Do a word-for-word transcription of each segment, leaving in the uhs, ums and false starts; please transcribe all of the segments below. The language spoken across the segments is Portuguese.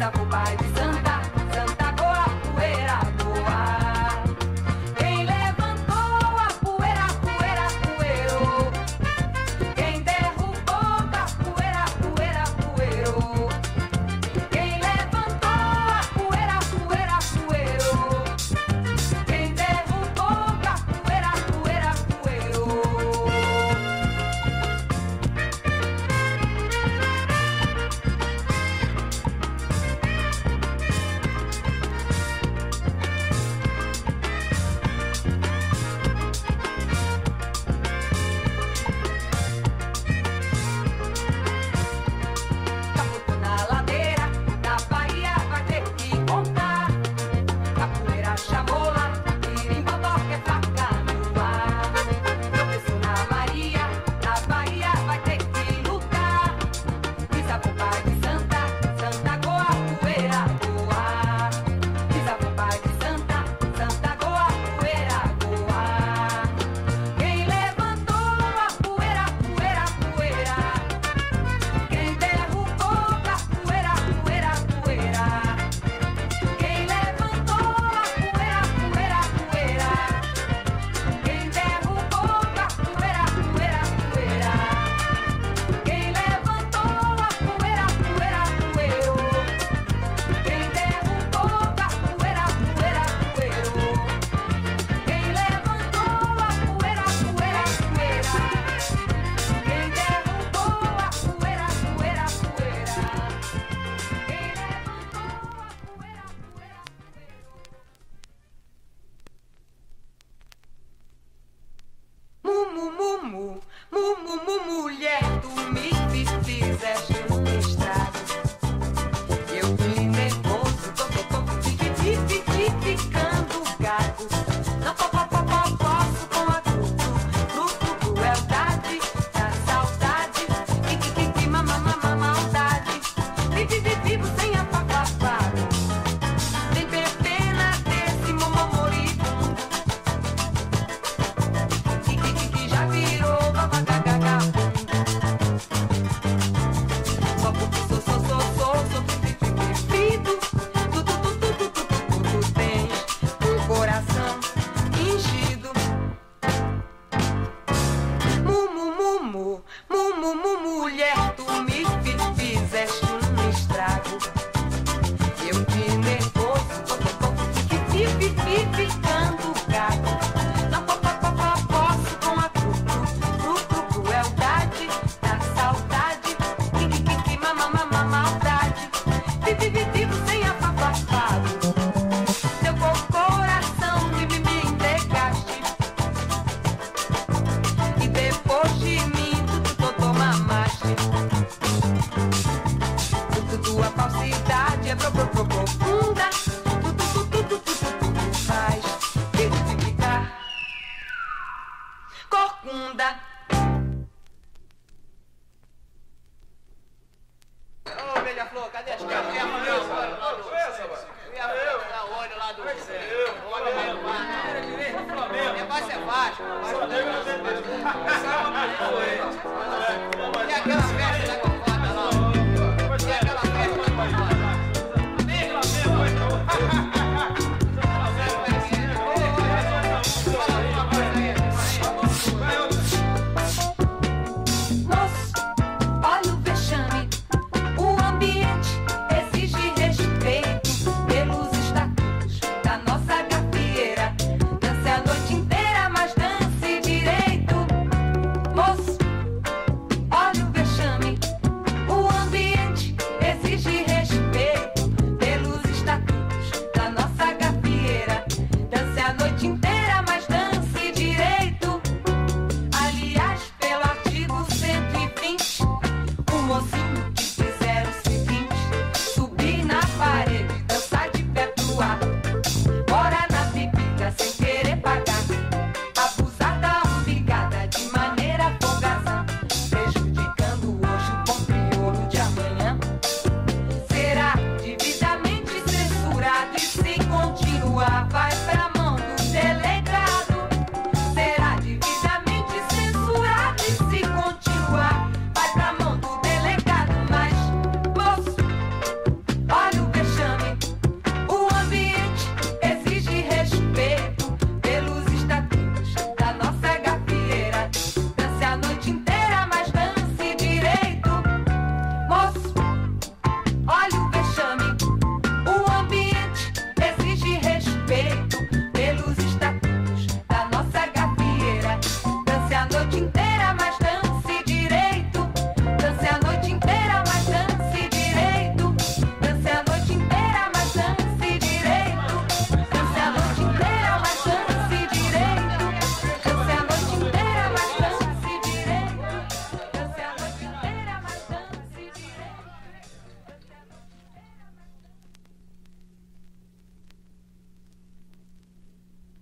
Ô, beija-flor, cadê as caras? Eu ia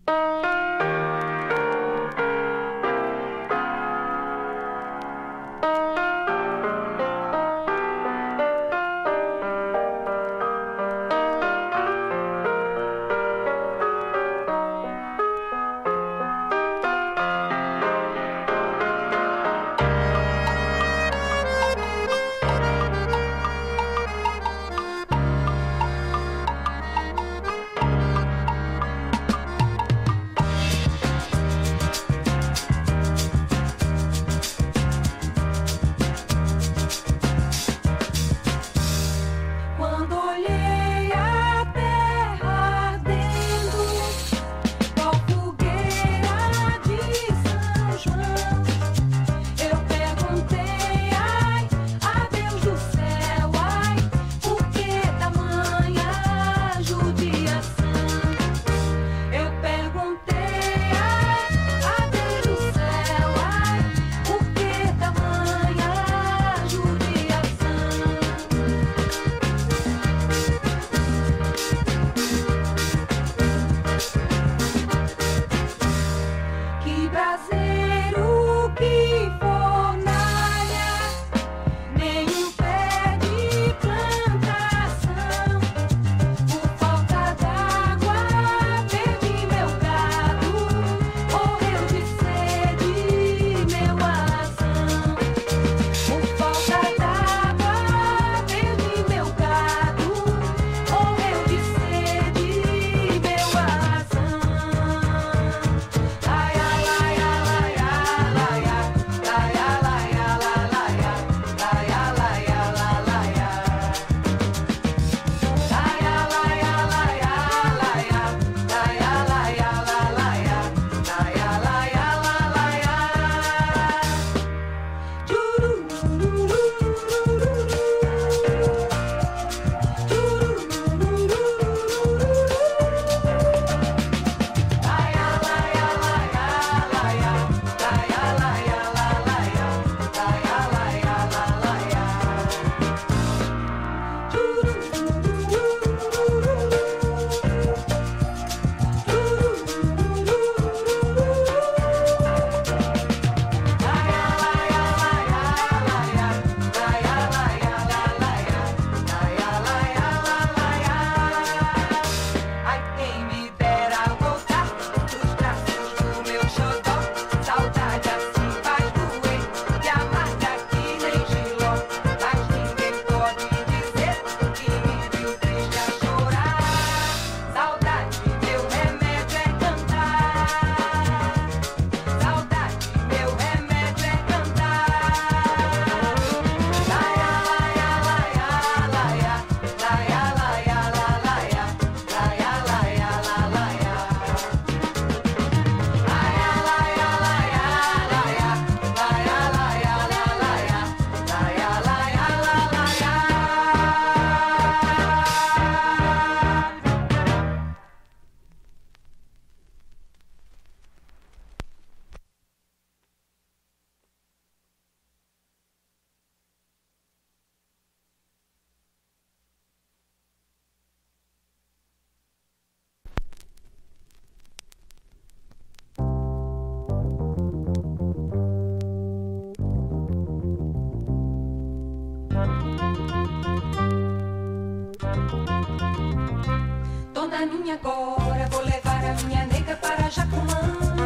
Dona minha agora, vou levar a minha nega para Jacumã.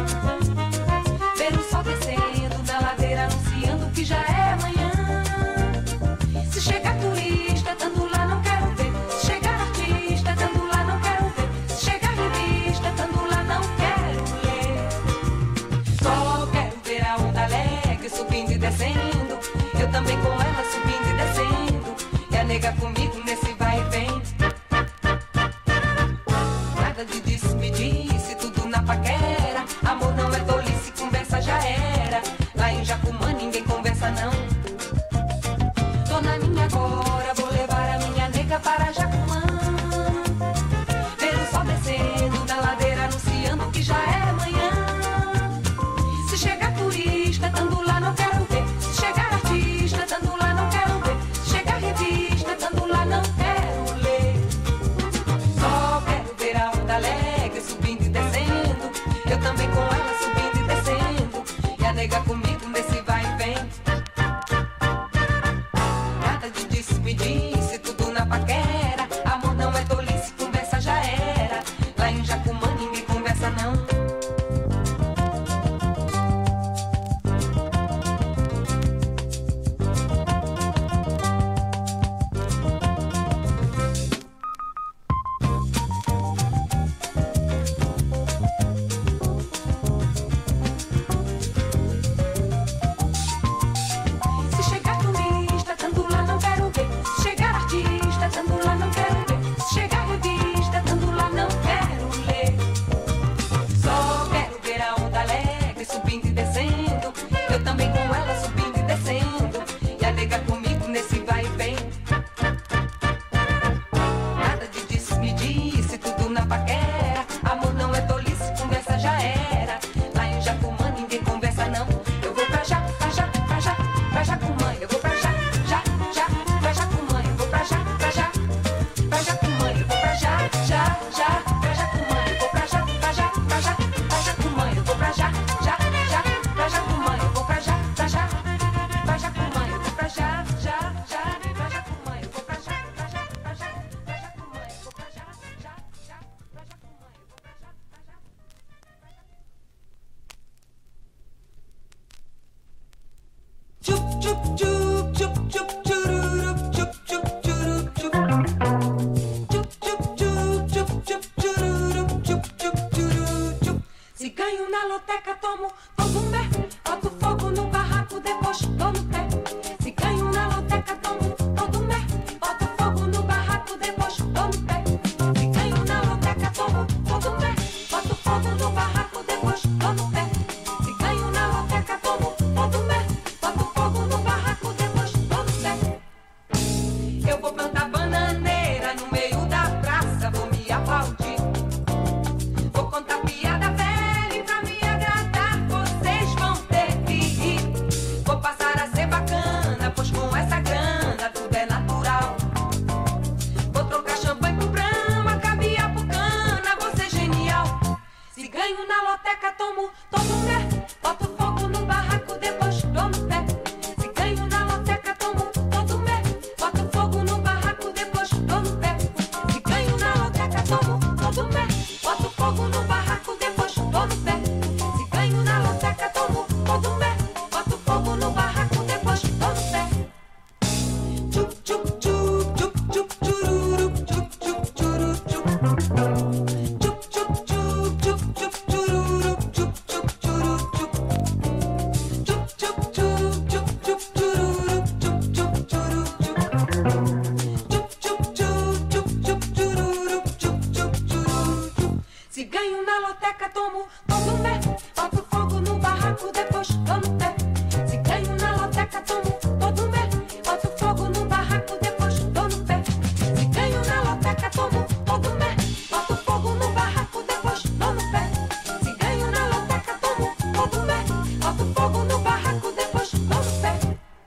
Ver o sol descendo na ladeira, anunciando que já é amanhã. Se chegar turista, tando lá não quero ver. Se chegar artista, tando lá não quero ver. Se chegar revista, tando lá não quero ler. Só quero ver a onda alegre subindo e descendo. Eu também com ela subindo e descendo. E a nega comigo nesse vai e vem. De disse-me-disse, tudo na paquera. Amor não é tolice, conversa já era. Lá em Jacumã ninguém conversa não. Dona minha agora, vou levar a minha nega para Jacumã. Ver o sol descendo na ladeira, anunciando que já é amanhã. Se chegar turista, tando lá não quero ver. Se chegar artista, tando lá não quero ver. Se chegar revista, tando lá loteca, tomo todo o pé. Boto fogo no barraco, depois dou no pé. Se ganho na loteca, tomo todo o pé. Boto fogo no barraco, depois dou no pé. Se ganho na loteca, tomo todo o pé. Boto fogo no barraco, depois dou no pé. Se ganho na loteca, tomo todo o pé. Boto fogo no barraco, depois dou no pé. Eu vou plantar bananeira no meio da praça, vou me aplaudir. Vou contar piada velha e pra me agradar vocês vão ter que rir. Vou passar a ser bacana, pois com essa grana tudo é natural. Vou trocar champanhe por brama, caviar por cana, vou ser genial. Se ganho na loteca, tomo todo o pé. Boto fogo no barraco, depois dou no pé. Se ganho na loteca, tomo todo o pé. Boto fogo no barraco, depois dou no pé. Se ganho na loteca, tomo todo o pé. Boto fogo no barraco, depois dou no pé. Se ganho na loteca, tomo todo o pé. Boto fogo no barraco, depois dou no pé. Tchup, tchup, tchup, tchup, tchup, tchururu, tchup, tchup, tchuru, tchup. Tchup, tchup, tchup, tchup, tchup, tchururu, tchup, tchup, tchuru, tchup. Tchup, tchup, tchup, tchup, tchup, tchururu, tchup, tchup, tchuru, tchup. Tchup, tchup, tchup, tchup, tchup, tchururu, tchup, tchup, tchuru, tchup. Se ganho na loteca, tomo todo o pé. Boto fogo no barraco, depois dou no pé. Se ganho na loteca, tomo todo o pé. Boto fogo no barraco, depois dou no pé. Se ganho na loteca, tomo todo o pé. Boto fogo no barraco, depois dou no pé. Se ganho na loteca, tomo todo o pé. Boto fogo no barraco, depois dou no pé.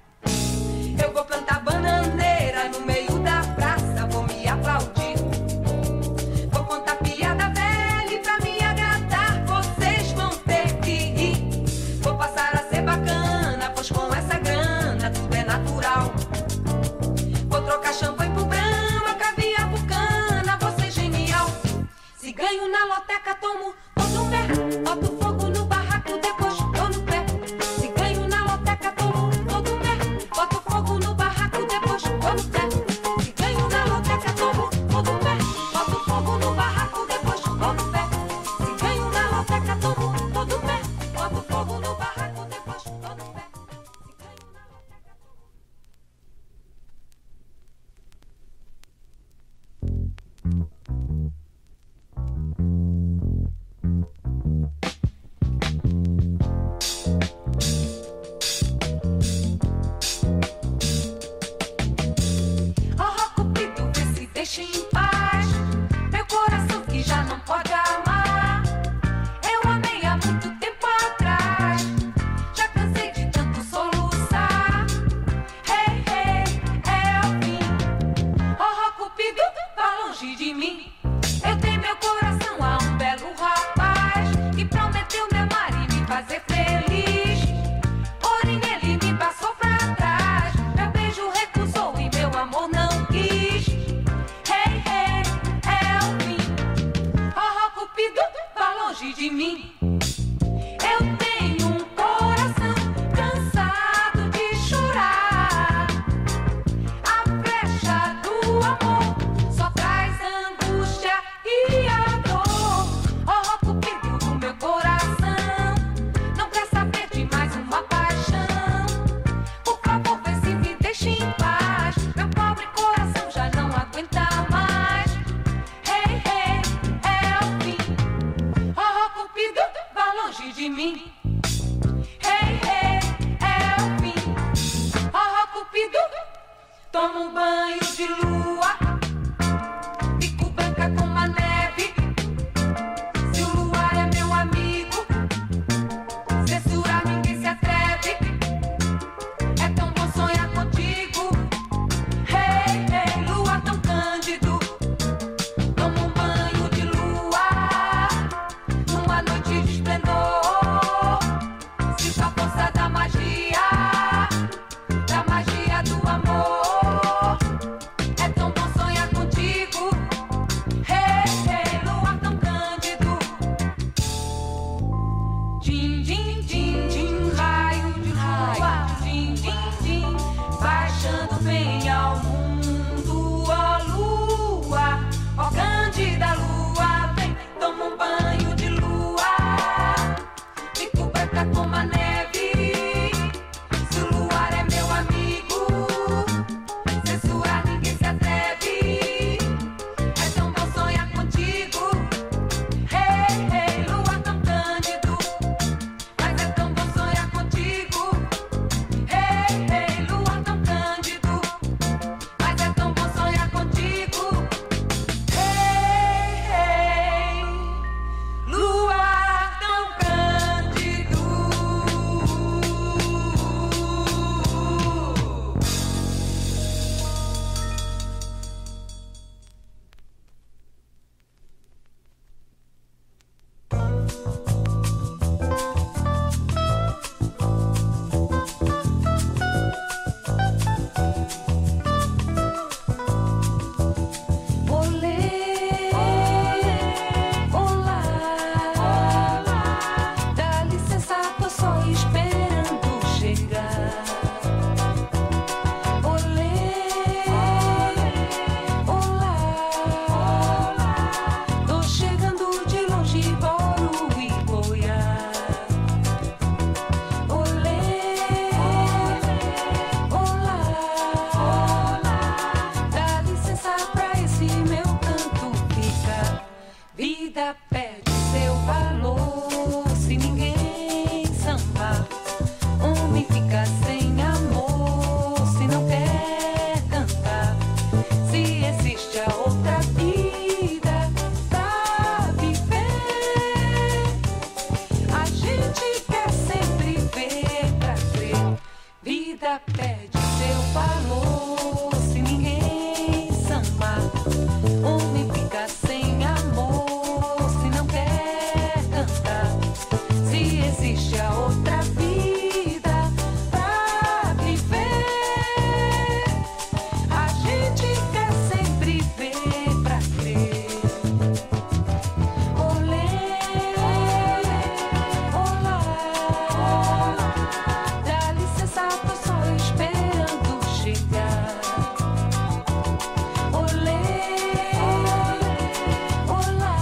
Eu vou plantar bananeira no meio da praça, vou me aplaudir. Vou contar piada velha e pra me agradar vocês vão ter que rir. Vou passar a ser bacana, pois com essa grana tudo é natural. Vou trocar champanhe por brama, caviar por cana, vou ser genial. Se ganho na loteca, tomo todo o pé. Boto fogo no barraco, depois dou no pé. Se ganho na loteca, tomo todo o pé. Boto fogo no barraco, depois dou no pé. Se ganho na loteca, tomo todo o pé. Boto fogo no barraco, depois dou no pé. Se ganho na loteca, tomo todo o pé. Boto fogo no barraco, depois dou no pé. Oh, Cupido, vê se deixa em paz meu coração que já não pode amar. Eu amei há muito tempo atrás, já cansei de tanto soluçar. Hey, hey, é o fim. Oh, Cupido, vá longe de mim. Eu dei meu coração a um belo rapaz que prometeu me amar e me fazer feliz. Porém ele me passou pra trás, meu beijo recusou e meu amor não quis. Hey, hey, é o fim. Oh, Cupido, vá longe de mim. Eu tenho um coração cansado de chorar. A flecha do amor só traz angústia e a dor. Oh, Cupido do meu coração, não quer saber de mais uma paixão. Por favor, vê se me deixa em paz, meu pobre coração já não aguenta mais. Hey, hey, é o fim. Oh, Cupido, vá longe de mim. Hey, hey, é o fim. Oh, Cupido, toma um banho de lua, fico branca como a neve. Se o luar é meu amigo, censurar ninguém se atreve. É tão bom sonhar contigo. Hey, hey, lua tão cândido. Toma um banho de lua numa noite de esplendor. Vida perde seu valor se ninguém sambar. Homem fica sem amor se não quer cantar. Se existe a outra vida pra viver, a gente quer sempre ver pra crer. Vida perde seu valor se ninguém sambar. Homem fica sem amor se não quer cantar. Se existe a outra vida pra viver, a gente quer sempre ver pra crer. Olê, olá, dá licença, tô só esperando chegar. Olê, olá,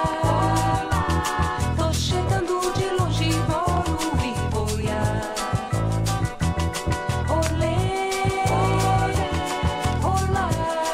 tô chegando de longe, vou me boiar. Olê, olá,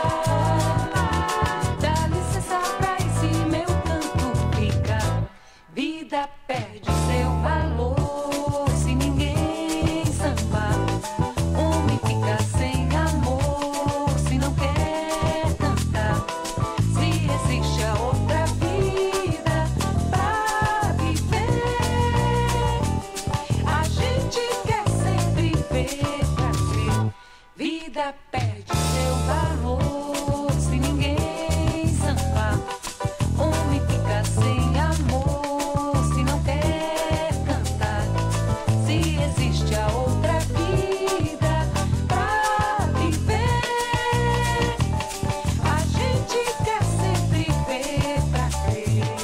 dá licença pra esse meu canto ficar. Vida perde seu valor se ninguém sambar. Homem fica sem amor se não quer cantar. Se existe a outra vida pra viver, a gente quer sempre ver pra crer. Vida perde seu valor se ninguém sambar. Homem fica sem amor se não quer cantar. Se existe a outra vida pra viver, a gente quer sempre ver pra crer.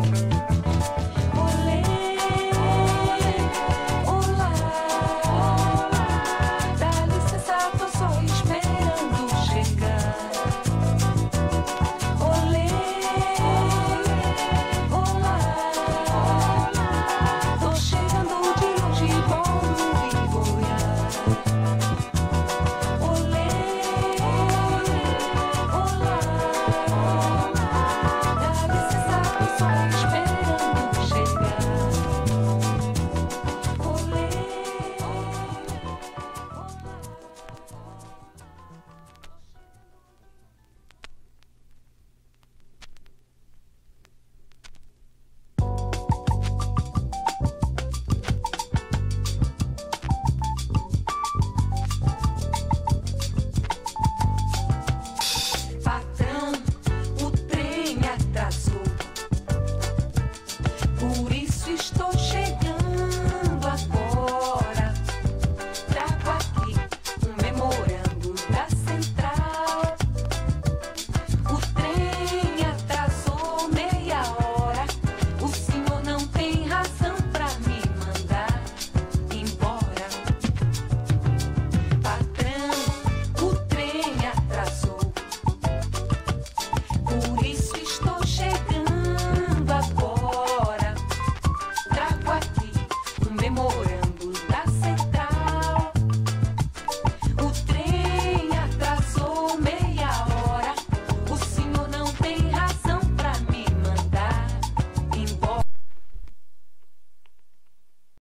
Olê, olá, dá licença, tô só esperando chegar. Olê, olá, tô chegando de longe, vou me boiar. Olê, olá, dá licença, tô só esperando chegar. Olê, patrão, o trem atrasou, por isso estou